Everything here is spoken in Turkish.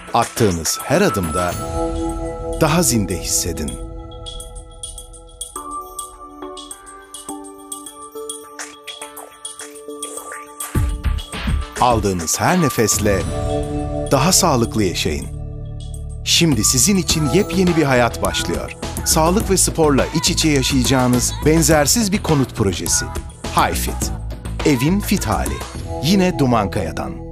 Attığınız her adımda daha zinde hissedin. Aldığınız her nefesle daha sağlıklı yaşayın. Şimdi sizin için yepyeni bir hayat başlıyor. Sağlık ve sporla iç içe yaşayacağınız benzersiz bir konut projesi. HiFit. Evin fit hali. Yine Dumankaya'dan.